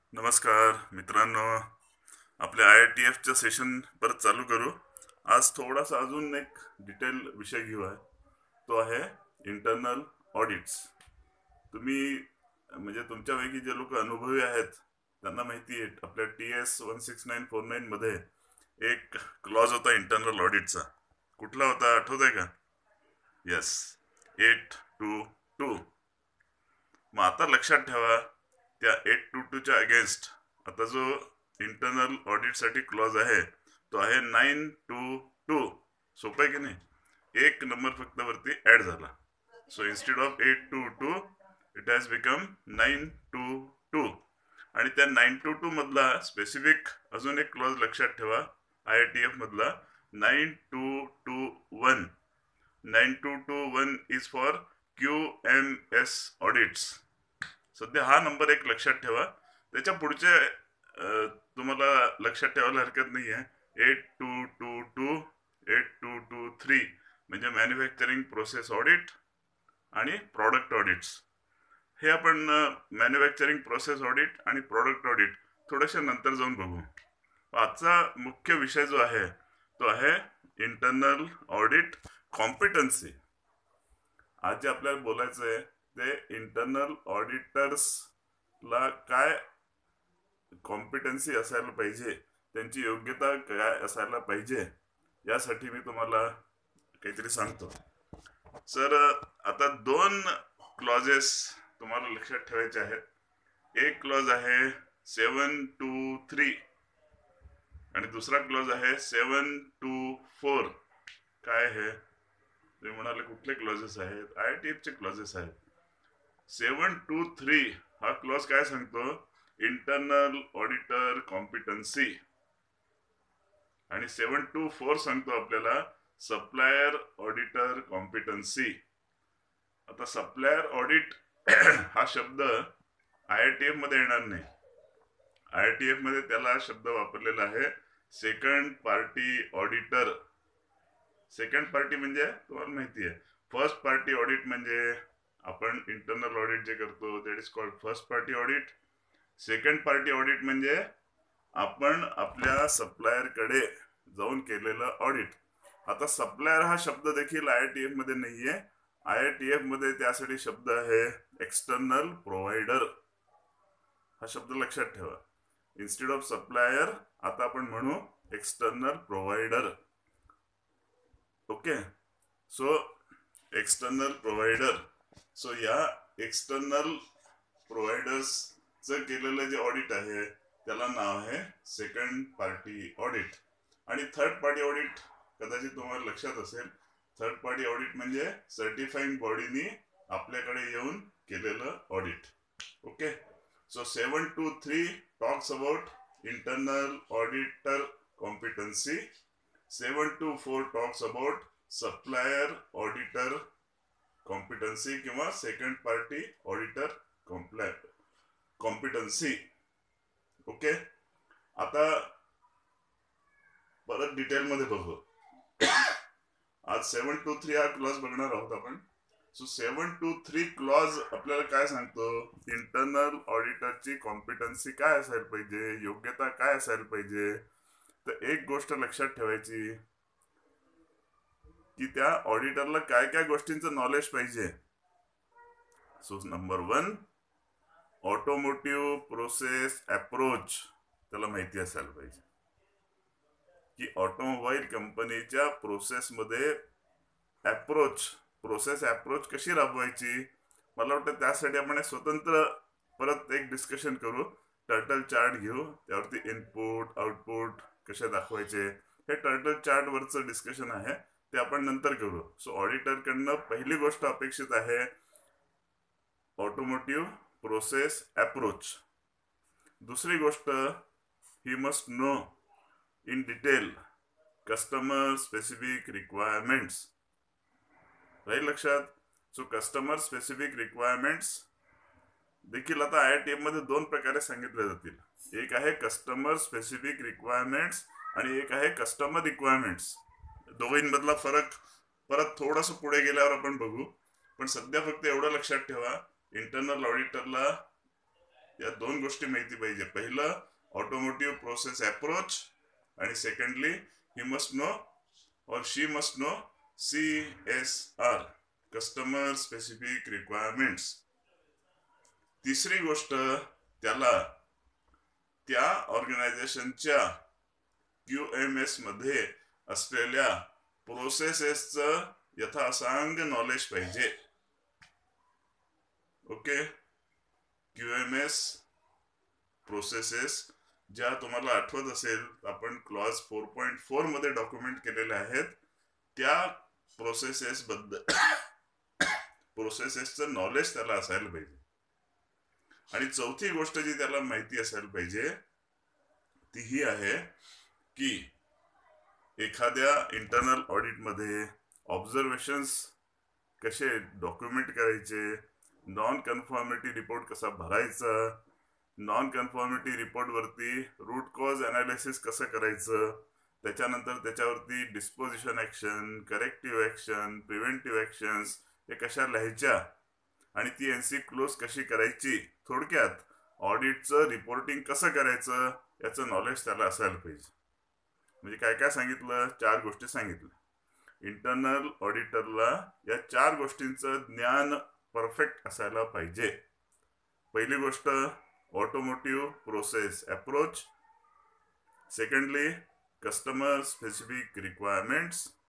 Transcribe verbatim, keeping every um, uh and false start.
नमस्कार मित्रांनो, आपल्या आय आय टी एफचं सेशन परत चालू करू. आज थोडासा अजून एक डिटेल विषय घेऊ आहे. तो आहे इंटरनल ऑडिट्स. तुम्ही म्हणजे तुमच्यापैकी जे लोक अनुभवी आहेत त्यांना माहिती आहे, आपल्या T S one six nine four nine मध्ये एक क्लॉज होता इंटरनल ऑडिटचा. कुठला होता आठवत आहे का? Yes, eight two two. मग आता लक्षात ठेवा, त्या एट टू टूच्या अगेन्स्ट आता जो इंटरनल ऑडिटसाठी क्लॉज आहे तो आहे नाईन टू टू. सोपं आहे की नाही? एक नंबर फक्त वरती ऍड झाला. So instead of eight two two it has become nine two two. आणि त्या नाईन टू टू मधला स्पेसिफिक अजून एक क्लॉज लक्षात ठेवा, आय आय टी एफ मधला nine two two one. Nine two two one is for Q M S audits. सध्या हा नंबर एक लक्षात ठेवा. त्याच्या पुढचे तुम्हाला लक्षात ठेवायला हरकत नाही आहे. Eight two two two, eight two two three म्हणजे मॅन्युफॅक्चरिंग प्रोसेस ऑडिट आणि प्रॉडक्ट ऑडिट्स. हे आपण मॅन्युफॅक्चरिंग प्रोसेस ऑडिट आणि प्रॉडक्ट ऑडिट थोड्याशा नंतर जाऊन बघू. आजचा मुख्य विषय जो आहे तो आहे इंटरनल ऑडिट कॉम्पिटन्सी. आज जे आपल्याला बोलायचं आहे ते इंटरनल ऑडिटर्सला काय कॉम्पिटन्सी असायला पाहिजे, त्यांची योग्यता काय असायला पाहिजे, यासाठी मी तुम्हाला काहीतरी सांगतो. सर, आता दोन क्लॉजेस तुम्हाला लक्षात ठेवायचे आहेत. एक क्लॉज आहे सेवन टू थ्री आणि दुसरा क्लॉज आहे सेवन टू फोर. काय आहे? तुम्ही म्हणाले कुठले क्लॉजेस आहेत? आय आय टी एफ चे क्लॉजेस आहेत. सेवन टू थ्री हा क्लॉज काय सांगतो? Internal auditor competency. आणि सेवन टू फोर सांगतो आपल्याला सप्लायर ऑडिटर कॉम्पिटन्सी. आता सप्लायर ऑडिट हा शब्द आय आय टी एफ मध्ये येणार नाही. आय आय टी एफ मध्ये त्याला शब्द वापरलेला आहे second party auditor. Second party म्हणजे तुम्हाला माहिती आहे, फर्स्ट पार्टी ऑडिट म्हणजे आपण इंटरनल ऑडिट जे करतो that is called first party audit. Second party audit म्हणजे आपण आपल्या सप्लायर कडे जाऊन केलेलं ऑडिट. आता सप्लायर हा शब्द देखील आय आय टी एफ मध्ये नाहीये. आय आय टी एफ मध्ये त्यासाठी शब्द आहे एक्सटर्नल प्रोव्हायडर. हा शब्द लक्षात ठेवा. इन्स्टेड ऑफ सप्लायर आता आपण म्हणू external provider. Okay, so external provider. So या एक्सटर्नल प्रोव्हायडर्स च केलेलं जे ऑडिट आहे त्याला नाव आहे सेकंड पार्टी ऑडिट. आणि थर्ड पार्टी ऑडिट कदाचित तुम्हाला लक्षात असेल. थर्ड पार्टी ऑडिट म्हणजे सर्टिफाईंग बॉडीनी आपल्याकडे येऊन केलेलं audit. Okay, so seven two three talks about internal auditor competency. Seven two four talks about supplier auditor competency किंवा second party auditor competency. Okay, आता परत डिटेल मध्ये बघू. आज सेवन टू थ्री हा क्लॉज बघणार आहोत आपण. So seven two three clause आपल्याला काय सांगतो? इंटरनल ऑडिटरची कॉम्पिटन्सी काय असायला पाहिजे, योग्यता काय असायला पाहिजे. तर एक गोष्ट लक्षात ठेवायची की त्या ऑडिटरला काय काय गोष्टींचं नॉलेज पाहिजे. So number one, automotive process approach त्याला माहिती असायला पाहिजे की ऑटोमोबाईल कंपनीच्या प्रोसेस मध्ये अप्रोच प्रोसेस अप्रोच कशी राबवायची. मला वाटतं त्यासाठी आपण स्वतंत्र परत एक डिस्कशन करू. टर्टल चार्ट घेऊ, त्यावरती इनपुट आउटपुट कसे दाखवायचे हे टर्टल चार्ट वरचं डिस्कशन आहे, ते आपण नंतर करू. सो ऑडिटर कडनं पहिली गोष्ट अपेक्षित आहे ऑटोमोटिव्ह प्रोसेस अप्रोच. दुसरी गोष्ट, he must know in detail customer specific requirements. राहील लक्षात? सो कस्टमर स्पेसिफिक रिक्वायरमेंट्स देखील आता आय आय टी एफ मध्ये दोन प्रकारे सांगितले जातील. एक आहे कस्टमर स्पेसिफिक रिक्वायरमेंट्स आणि एक आहे कस्टमर रिक्वायरमेंट्स. दोघींमधला फरक परत थोडस पुढे गेल्यावर आपण बघू. पण सध्या फक्त एवढं लक्षात ठेवा, इंटरनल ऑडिटरला या दोन गोष्टी माहिती पाहिजे. पहिलं ऑटोमोटिव्ह प्रोसेस अप्रोच आणि secondly he must know or she must know C S R, customer specific requirements. तिसरी गोष्ट, त्याला त्या ऑर्गनायझेशनच्या क्यू एम एस मध्ये असलेल्या प्रोसेसेसचं यथासांग नॉलेज पाहिजे. Okay, Q M S processes ज्या तुम्हाला आठवत असेल आपण क्लॉज फोर पॉईंट फोर मध्ये डॉक्युमेंट केलेल्या आहेत, त्या प्रोसेसेस बद्दल प्रोसेसेसचं नॉलेज त्याला असायला पाहिजे. आणि चौथी गोष्ट जी त्याला माहिती असायला पाहिजे ती ही आहे की एखाद्या इंटरनल ऑडिट मध्ये ऑब्झर्वेशन्स कसे डॉक्युमेंट करायचे, नॉन कन्फॉर्मिटी रिपोर्ट कसा भरायचा, नॉन कन्फॉर्मिटी रिपोर्ट वरती रूट कॉज अनालिसिस कसं करायचं, त्याच्यानंतर त्याच्यावरती disposition action, corrective action, preventive actions हे कशा लिहायच्या आणि ती एनसी क्लोज कशी करायची, थोडक्यात ऑडिटचं रिपोर्टिंग कसं करायचं याचं नॉलेज त्याला असायला पाहिजे. म्हणजे काय काय सांगितलं, चार गोष्टी सांगितल्या. इंटरनल ऑडिटरला या चार गोष्टींचं ज्ञान परफेक्ट असायला पाहिजे. पहिली गोष्ट automotive process approach, secondly customer specific requirements,